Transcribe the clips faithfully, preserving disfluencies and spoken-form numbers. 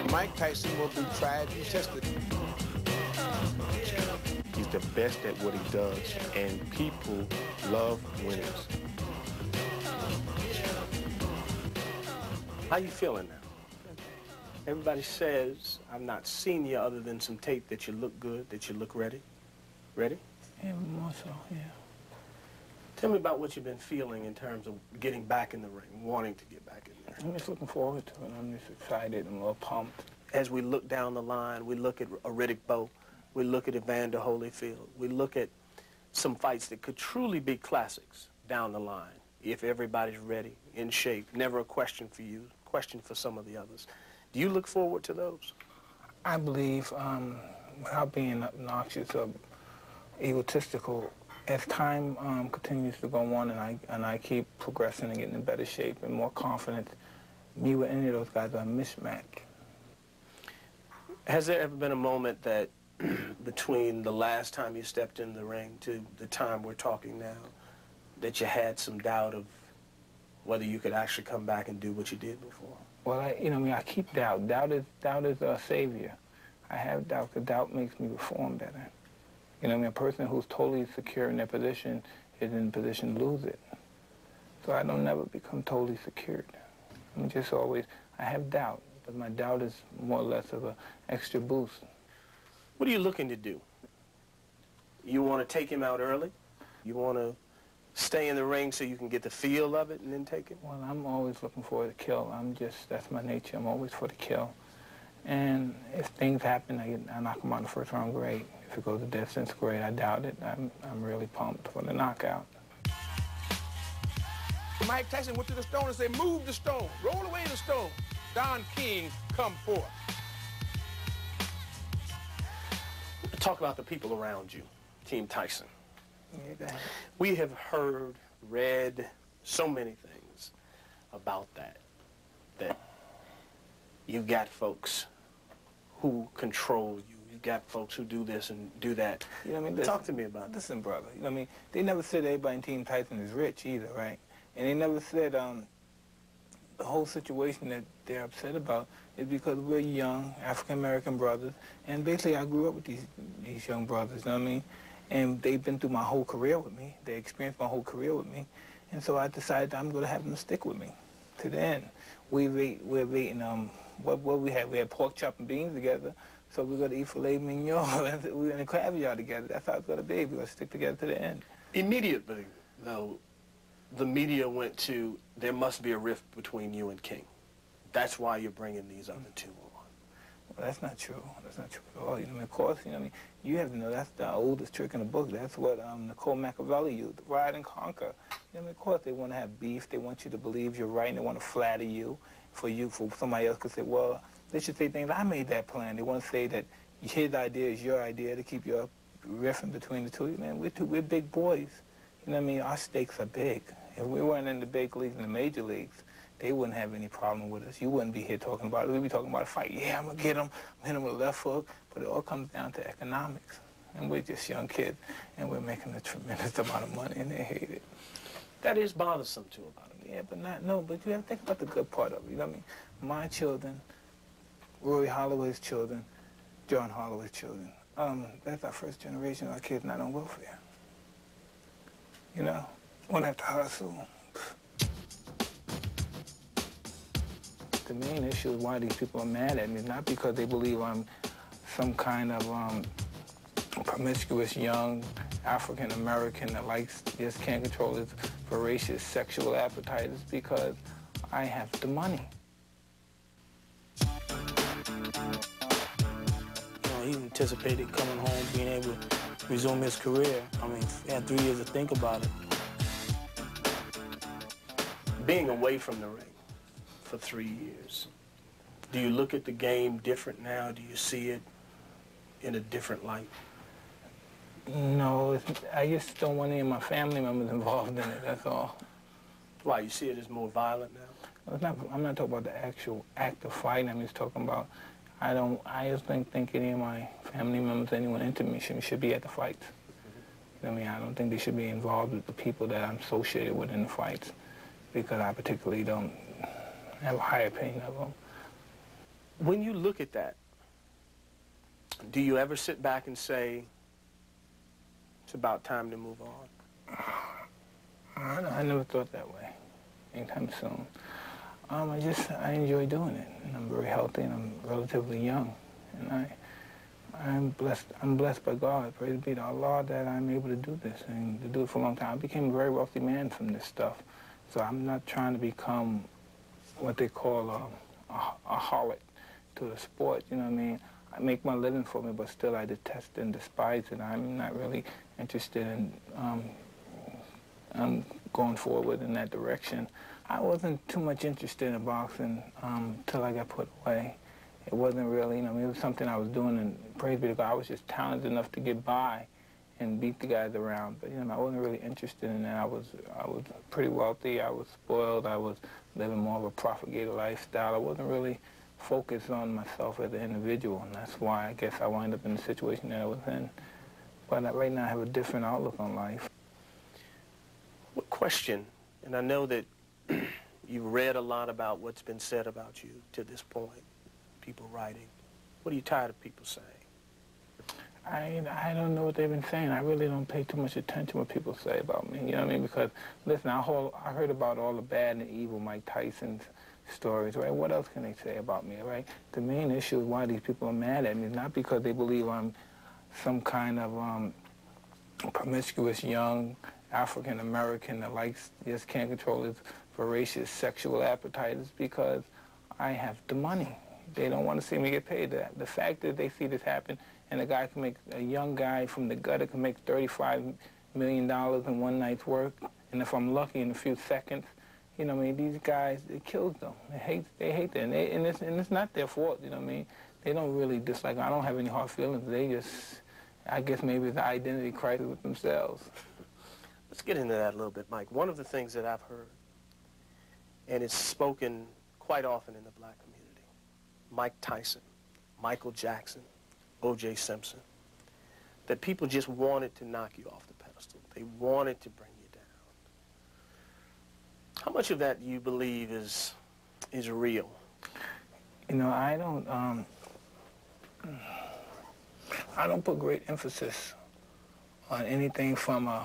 Mike Tyson will be tried and tested. He's the best at what he does, and people love winners. How you feeling now? Everybody says, I've not seen you other than some tape, that you look good, that you look ready. Ready? Yeah, more so, yeah. Tell me about what you've been feeling in terms of getting back in the ring, wanting to get back in there. I'm just looking forward to it. I'm just excited. I'm a little pumped. As we look down the line, we look at a Riddick Bowe, we look at Evander Holyfield, we look at some fights that could truly be classics down the line, if everybody's ready, in shape. Never a question for you, question for some of the others. Do you look forward to those? I believe, um, without being obnoxious or egotistical, as time um, continues to go on and I, and I keep progressing and getting in better shape and more confident, me with any of those guys are a mismatch. Has there ever been a moment that between the last time you stepped in the ring to the time we're talking now, that you had some doubt of whether you could actually come back and do what you did before? Well, I, you know, I mean, I keep doubt. Doubt is, doubt is a savior. I have doubt, because doubt makes me perform better. You know, I mean, a person who's totally secure in their position is in a position to lose it. So I don't never become totally secured. I'm just always, I have doubt, but my doubt is more or less of an extra boost. What are you looking to do? You want to take him out early? You want to stay in the ring so you can get the feel of it and then take him? Well, I'm always looking for the kill. I'm just, that's my nature. I'm always for the kill. And if things happen, I, get, I knock him out in the first round, great. If it goes the distance, great. I doubt it. I'm, I'm really pumped for the knockout. Mike Tyson went to the stone and said, move the stone, roll away the stone. Don King, come forth. Talk about the people around you, Team Tyson. Yeah, go ahead. We have heard, read so many things about that, that you've got folks who control you. You've got folks who do this and do that. You know what I mean? Listen, Talk to me about that. Listen, brother. You know what I mean? They never said everybody in Team Tyson is rich either, right? And they never said um, the whole situation that they're upset about is because we're young African-American brothers, and basically I grew up with these, these young brothers, you know what I mean? And they've been through my whole career with me. They experienced my whole career with me. And so I decided I'm going to have them stick with me to the end. We've ate, we're eating, um, what, what we had? We had pork chop and beans together. So we're going to eat filet mignon and we're going to caviar together. That's how it's going to be. We're going to stick together to the end. Immediately, though, the media went to, there must be a rift between you and King. That's why you're bringing these other two on. Well, that's not true. That's not true at all. You know, I mean, of course, you know, I mean, you have to know that's the oldest trick in the book. That's what um, Nicole Machiavelli used, ride and conquer. You know, I mean, of course, they want to have beef. They want you to believe you're right, and they want to flatter you. For you, for somebody else could say, well, they should say things, I made that plan. They want to say that his idea is your idea to keep your riffing between the two. Man, we're, two, we're big boys. You know what I mean? Our stakes are big. If we weren't in the big leagues and the major leagues, they wouldn't have any problem with us. You wouldn't be here talking about it. We'd be talking about a fight. Yeah, I'm going to get him. I'm hit him with a left hook. But it all comes down to economics. And we're just young kids, and we're making a tremendous amount of money, and they hate it. That is bothersome, too, about it. Yeah, but not, no, but you have to think about the good part of it. You know what I mean? My children, Rory Holloway's children, John Holloway's children. Um, that's our first generation of our kids not on welfare. You know? Won't have to hustle. The main issue is why these people are mad at me, not because they believe I'm some kind of um, promiscuous young African-American that likes, just can't control his voracious sexual appetite. It's because I have the money. You know, he anticipated coming home, being able to resume his career. I mean, he had three years to think about it. Being away from the ring for three years, do you look at the game different now? Do you see it in a different light? No, it's, I just don't want any of my family members involved in it, that's all. Why, you see it as more violent now? It's not, I'm not talking about the actual act of fighting, I'm just talking about, I don't, I just don't think any of my family members, anyone intimate should, should be at the fights. You know what I mean? I don't think they should be involved with the people that I'm associated with in the fights, because I particularly don't have a high opinion of them. When you look at that, do you ever sit back and say, it's about time to move on? I, I never thought that way, anytime soon. Um, I just, I enjoy doing it, and I'm very healthy, and I'm relatively young, and I, I'm blessed, I'm blessed by God, praise be to Allah, that I'm able to do this, and to do it for a long time. I became a very wealthy man from this stuff, so I'm not trying to become what they call a, a, a harlot to the sport, you know what I mean? I make my living for me, but still I detest and despise it. I'm not really interested in um, um, going forward in that direction. I wasn't too much interested in boxing um, until I got put away. It wasn't really, you know, it was something I was doing, and praise be to God, I was just talented enough to get by and beat the guys around. But, you know, I wasn't really interested in that. I was, I was pretty wealthy. I was spoiled. I was living more of a profligate lifestyle. I wasn't really focused on myself as an individual, and that's why I guess I wound up in the situation that I was in. But right now I have a different outlook on life. What question, and I know that you've read a lot about what's been said about you to this point, people writing. What are you tired of people saying? I, I don't know what they've been saying. I really don't pay too much attention to what people say about me, you know what I mean? Because, listen, I, whole, I heard about all the bad and evil Mike Tyson's stories, right? What else can they say about me, right? The main issue is why these people are mad at me, not because they believe I'm some kind of um, promiscuous young African-American that likes, just can't control his voracious sexual appetite. It's because I have the money. They don't want to see me get paid. The, the fact that they see this happen, and a guy can make, a young guy from the gutter can make thirty-five million dollars in one night's work, and if I'm lucky in a few seconds, you know what I mean, these guys, it kills them. They hate, they hate that, and, they, and, it's, and it's not their fault, you know what I mean? They don't really dislike, I don't have any hard feelings. They just, I guess maybe it's an identity crisis with themselves. Let's get into that a little bit, Mike. One of the things that I've heard, and it's spoken quite often in the black community, Mike Tyson, Michael Jackson, O J Simpson, that people just wanted to knock you off the pedestal. They wanted to bring you down. How much of that do you believe is, is real? You know, I don't, um, I don't put great emphasis on anything from a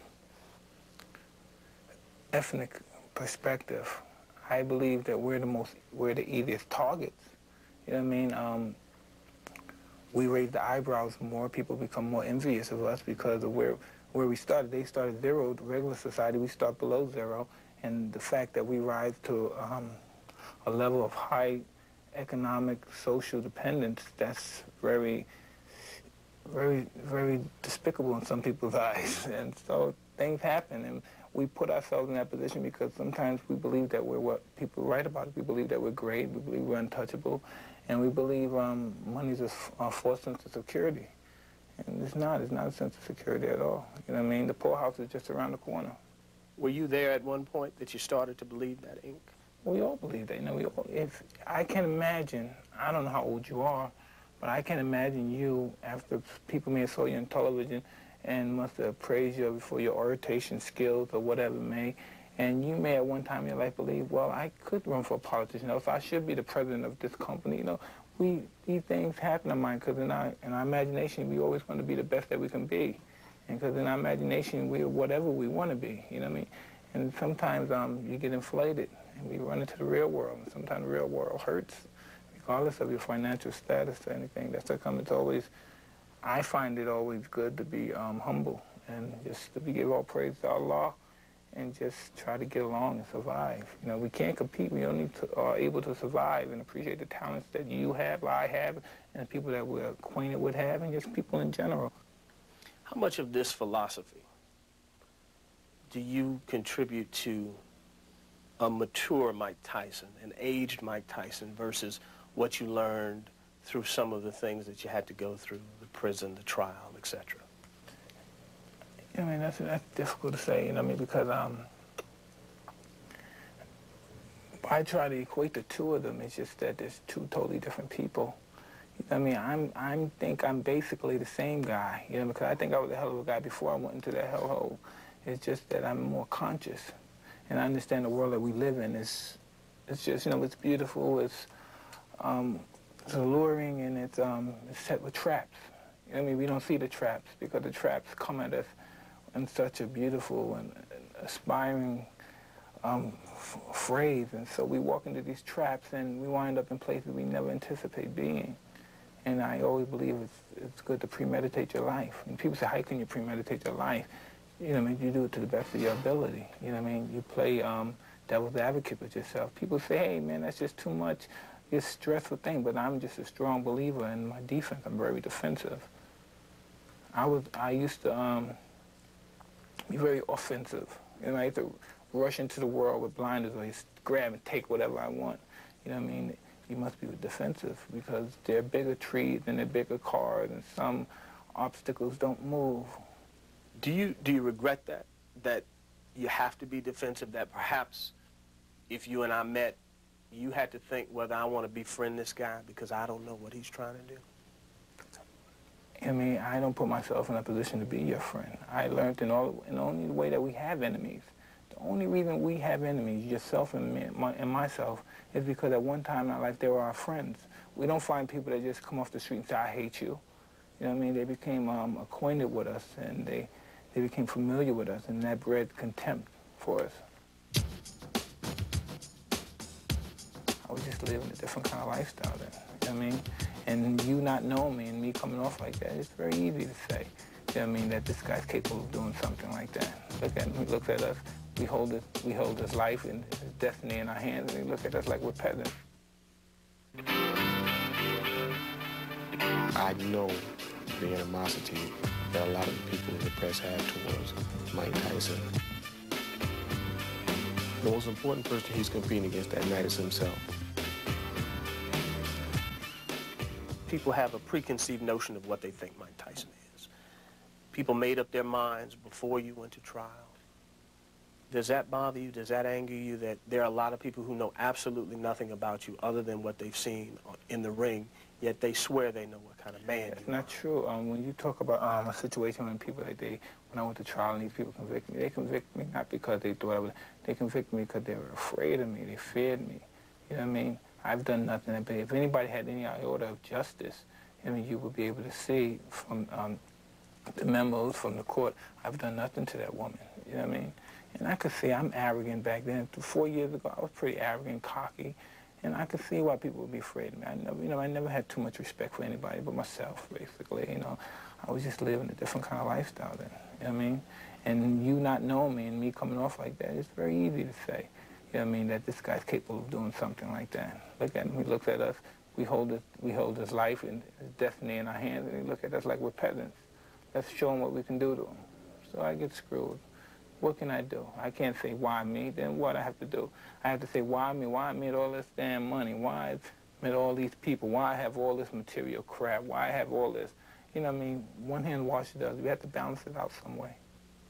ethnic perspective. I believe that we're the most, we're the easiest targets. You know what I mean? Um, we raise the eyebrows more. People become more envious of us because of where, where we started. They started zero. The regular society, we start below zero. And the fact that we rise to um, a level of high economic, social dependence, that's very, very, very despicable in some people's eyes. And so things happen, and we put ourselves in that position because sometimes we believe that we're what people write about us. We believe that we're great, we believe we're untouchable, and we believe um, money's a, a false sense of security. And it's not, it's not a sense of security at all. You know what I mean? The poorhouse is just around the corner. Were you there at one point that you started to believe that, Ink? We all believe that. You know, we all, if I can imagine, I don't know how old you are, but I can imagine you, after people may have saw you on television and must have praised you for your oration skills or whatever it may, and you may at one time in your life believe, well, I could run for a politician, or if I should be the president of this company. You know, we, these things happen in mind because in our, in our imagination, we always want to be the best that we can be. And because in our imagination, we're whatever we want to be, you know what I mean? And sometimes um, you get inflated, and we run into the real world, and sometimes the real world hurts, regardless of your financial status or anything. That's how come it's always, I find it always good to be um, humble and just to be, give all praise to Allah and just try to get along and survive. You know, we can't compete. We only to, are able to survive and appreciate the talents that you have, I have, and the people that we're acquainted with have, and just people in general. How much of this philosophy do you contribute to a mature Mike Tyson, an aged Mike Tyson, versus what you learned through some of the things that you had to go through, the prison, the trial, et cetera? I mean, that's, that's difficult to say, you know what I mean, because um, I try to equate the two of them. It's just that there's two totally different people. You know what I mean, I'm, I think I'm basically the same guy, you know, because I think I was a hell of a guy before I went into that hellhole. It's just that I'm more conscious, and I understand the world that we live in is, it's just, you know, it's beautiful, it's, um, it's alluring and it's, um, it's set with traps. I mean, we don't see the traps because the traps come at us in such a beautiful and aspiring um, phrase, and so we walk into these traps and we wind up in places we never anticipate being. And I always believe it's, it's good to premeditate your life. And people say, how can you premeditate your life? You know what I mean? You do it to the best of your ability. You know what I mean? You play um, devil's advocate with yourself. People say, hey, man, that's just too much. It's a stressful thing, but I'm just a strong believer in my defense. I'm very defensive. I was, I used to um, be very offensive. You know, I used to rush into the world with blinders or just grab and take whatever I want. You know what I mean? You must be defensive because there are bigger trees and there are bigger cars and some obstacles don't move. Do you, do you regret that, that you have to be defensive, that perhaps if you and I met, you had to think whether I want to befriend this guy because I don't know what he's trying to do? I mean, I don't put myself in a position to be your friend. I learned in, all, in only the way that we have enemies. The only reason we have enemies, yourself and, me, my, and myself, is because at one time in our life they were our friends. We don't find people that just come off the street and say, I hate you. You know what I mean? They became um, acquainted with us and they, they became familiar with us, and that bred contempt for us. I was just living a different kind of lifestyle then, you know what I mean? And you not knowing me and me coming off like that, it's very easy to say, you know what I mean, that this guy's capable of doing something like that. Look at him, he looks at us, we hold it, we hold his life and his destiny in our hands, and he looks at us like we're peasants. I know the animosity that a lot of the people in the press have towards Mike Tyson. The most important person he's competing against that night is himself. People have a preconceived notion of what they think Mike Tyson is. People made up their minds before you went to trial. Does that bother you? Does that anger you that there are a lot of people who know absolutely nothing about you other than what they've seen in the ring, yet they swear they know what kind of man That's you are? not true. Um, when you talk about um, a situation when people, like they, when I went to trial and these people convict me, they convict me not because they thought I was, they convict me because they were afraid of me, they feared me. You know what I mean? I've done nothing, but if anybody had any iota of justice, I mean, you would be able to see from um, the memos from the court, I've done nothing to that woman, you know what I mean? And I could see I'm arrogant back then. Four years ago, I was pretty arrogant, cocky, and I could see why people would be afraid of me. I never, you know, I never had too much respect for anybody but myself, basically, you know. I was just living a different kind of lifestyle then, you know what I mean? And you not knowing me and me coming off like that, it's very easy to say, you know what I mean, that this guy's capable of doing something like that. Look at him, he looks at us, we hold, it, we hold his life and his destiny in our hands, and he looks at us like we're peasants. Let's show him what we can do to him. So I get screwed. What can I do? I can't say, why me? Then what I have to do? I have to say, why me? Why I made all this damn money? Why I met all these people? Why I have all this material crap? Why I have all this? You know what I mean? One hand washes the other. We have to balance it out some way.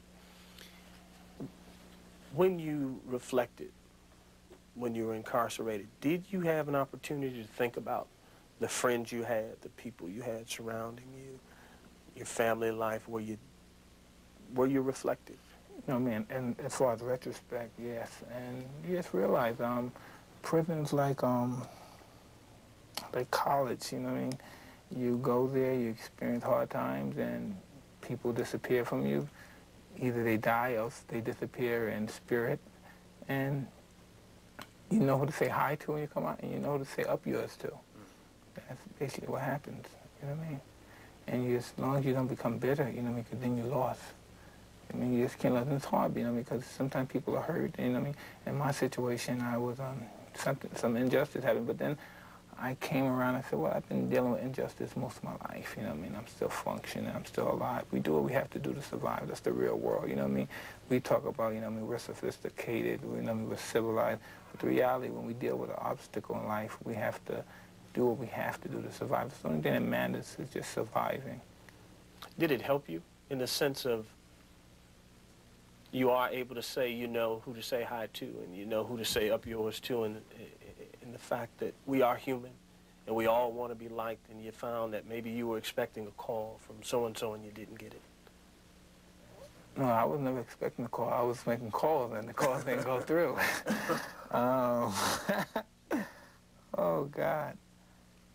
When you reflected, when you were incarcerated, did you have an opportunity to think about the friends you had, the people you had surrounding you, your family life? Were you, were you reflective? You know, man, and as far as retrospect, yes. And you just realize, um, prison's like, um, like college, you know what I mean? You go there, you experience hard times, and people disappear from you. Either they die, else they disappear in spirit. And you know who to say hi to when you come out, and you know who to say up yours to. That's basically what happens, you know what I mean? And you, as long as you don't become bitter, you know what I mean, because then you lost. I mean, you just can't let them. It's hard, you know, because sometimes people are hurt, you know what I mean? In my situation, I was, um, something, some injustice happened, but then I came around and said, well, I've been dealing with injustice most of my life, you know what I mean? I'm still functioning, I'm still alive. We do what we have to do to survive. That's the real world, you know what I mean? We talk about, you know what I mean, we're sophisticated, you know what I mean, we're civilized, but the reality, when we deal with an obstacle in life, we have to do what we have to do to survive. The only thing that matters is just surviving. Did it help you in the sense of you are able to say you know who to say hi to and you know who to say up yours to, and in the fact that we are human and we all want to be liked, and you found that maybe you were expecting a call from so-and-so and you didn't get it? No, I was never expecting a call. I was making calls and the calls didn't go through. um, oh, God.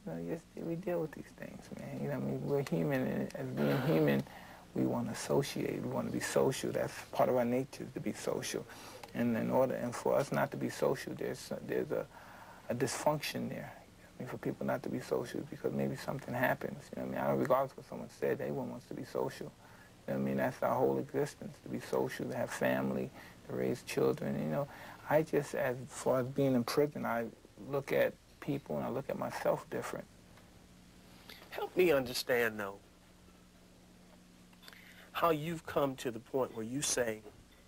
you know, just, we deal with these things, man. You know what I mean? We're human, and as being human, we want to associate. We want to be social. That's part of our nature, to be social. And in order, and for us not to be social, there's there's a, a dysfunction there. I mean, for people not to be social because maybe something happens. You know what I mean? I don't, regardless of what someone said, everyone wants to be social. You know what I mean? That's our whole existence, to be social, to have family, to raise children. You know, I just, as far as being in prison, I look at people and I look at myself different. Help me understand, though, how you've come to the point where you say,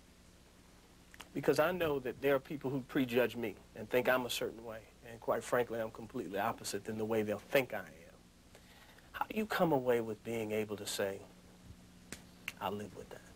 because I know that there are people who prejudge me and think I'm a certain way, and quite frankly, I'm completely opposite than the way they'll think I am. How do you come away with being able to say, I live with that?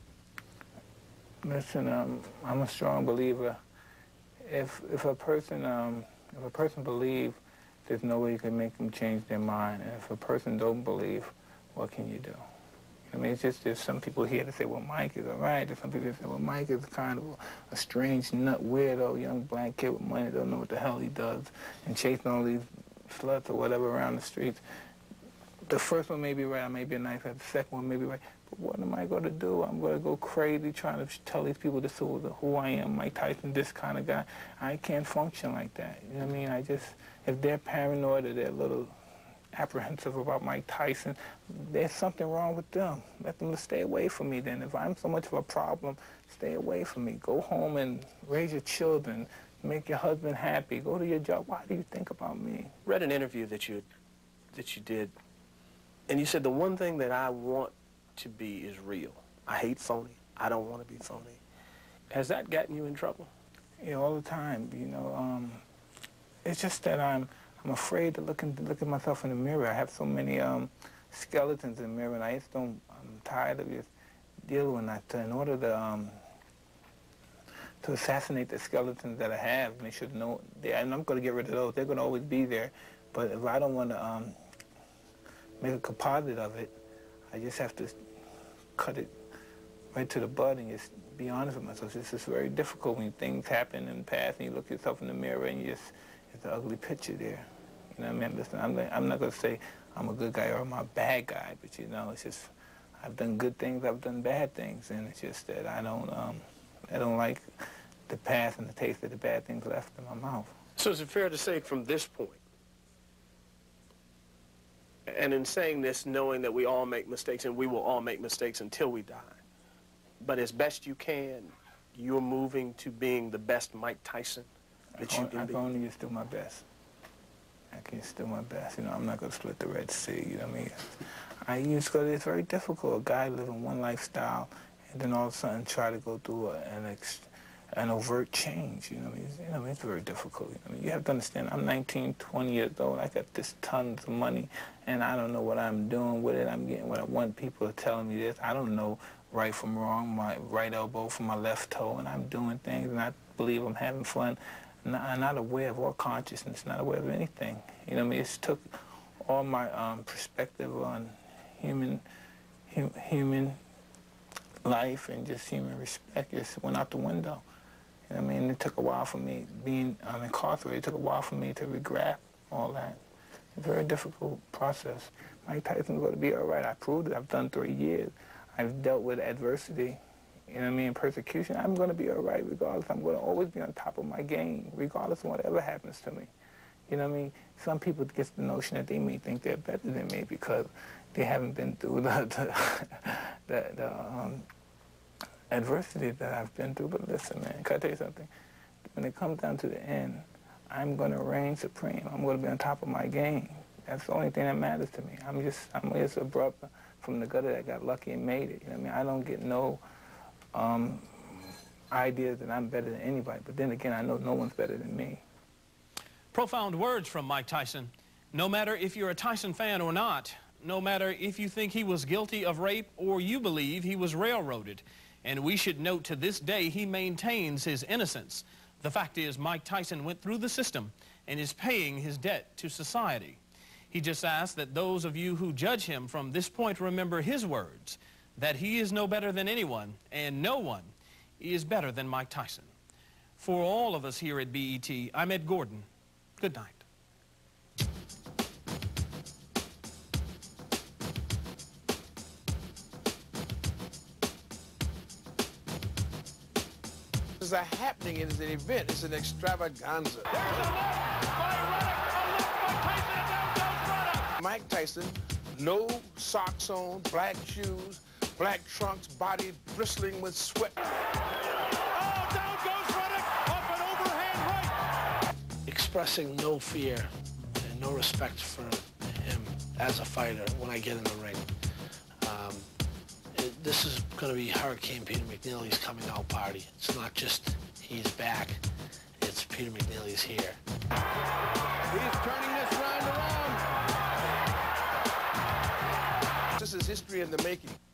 Listen, um, I'm a strong believer. If if a person um, if a person believes, there's no way you can make them change their mind. And if a person don't believe, what can you do? I mean, it's just there's some people here that say, well, Mike is all right. There's some people that say, well, Mike is kind of a strange, nut, weirdo, young black kid with money, don't know what the hell he does, and chasing all these sluts or whatever around the streets. The first one may be right, I may be a nice guy. The second one may be right. But what am I going to do? I'm going to go crazy trying to tell these people this is who I am, Mike Tyson, this kind of guy. I can't function like that. You know what I mean? I just, if they're paranoid or they're a little apprehensive about Mike Tyson, there's something wrong with them. Let them stay away from me then. If I'm so much of a problem, stay away from me. Go home and raise your children. Make your husband happy. Go to your job. Why do you think about me? Read an interview that you, that you did, and you said the one thing that I want to be is real. I hate phony. I don't want to be phony. Has that gotten you in trouble? Yeah, all the time. You know, um, it's just that I'm I'm afraid to look in, look at myself in the mirror. I have so many um, skeletons in the mirror, and I just don't. I'm tired of just dealing with that. In order to um, to assassinate the skeletons that I have, they should know. They, and I'm going to get rid of those. They're going to always be there. But if I don't want to um, make a composite of it, I just have to cut it right to the bud and just be honest with myself. It's just very difficult when things happen in the past and you look yourself in the mirror and you just, it's an ugly picture there. You know what I mean? Listen, I'm, I'm not going to say I'm a good guy or I'm a bad guy, but you know, it's just, I've done good things, I've done bad things, and it's just that I don't, um, I don't like the past and the taste of the bad things left in my mouth. So is it fair to say from this point, and in saying this, knowing that we all make mistakes and we will all make mistakes until we die, but as best you can, you're moving to being the best Mike Tyson that I you can, can I be? can only just do my best. I can just do my best. You know, I'm not going to split the Red Sea, you know what I mean? I use, because it's very difficult. A guy living one lifestyle and then all of a sudden try to go through a, an, ex, an overt change, you know what I mean? You know, it's very difficult. You know what I mean? You have to understand, I'm nineteen, twenty years old. I got this tons of money, and I don't know what I'm doing with it. I'm getting what I want. People are telling me this. I don't know right from wrong, my right elbow from my left toe, and I'm doing things, and I believe I'm having fun. I'm not aware of all consciousness, not aware of anything. You know what I mean? It took all my um, perspective on human, hu human life and just human respect just went out the window. You know what I mean? It took a while for me, being um, incarcerated, it took a while for me to regret all that. It's a very difficult process. Mike Tyson's going to be all right. I proved it. I've done three years. I've dealt with adversity, you know what I mean, persecution. I'm going to be all right regardless. I'm going to always be on top of my game, regardless of whatever happens to me. You know what I mean? Some people get the notion that they may think they're better than me because they haven't been through the, the, the, the um, adversity that I've been through. But listen, man, can I tell you something? When it comes down to the end, I'm going to reign supreme. I'm going to be on top of my game. That's the only thing that matters to me. I'm just, I'm just a brother from the gutter that got lucky and made it. You know what I mean? I don't get no um, ideas that I'm better than anybody. But then again, I know no one's better than me. Profound words from Mike Tyson. No matter if you're a Tyson fan or not, no matter if you think he was guilty of rape or you believe he was railroaded. And we should note to this day he maintains his innocence. The fact is Mike Tyson went through the system and is paying his debt to society. He just asks that those of you who judge him from this point remember his words, that he is no better than anyone, and no one is better than Mike Tyson. For all of us here at B E T, I'm Ed Gordon. Good night. This is a happening, it is an event, it's an extravaganza. Mike Tyson, no socks on, black shoes, black trunks, body bristling with sweat. Oh, down goes Reddick, up and overhand right. Expressing no fear and no respect for him as a fighter when I get in the ring. Um, it, this is going to be Hurricane Peter McNeely's coming out party. It's not just he's back, it's Peter McNeely's here. He's turning this round around. This is history in the making.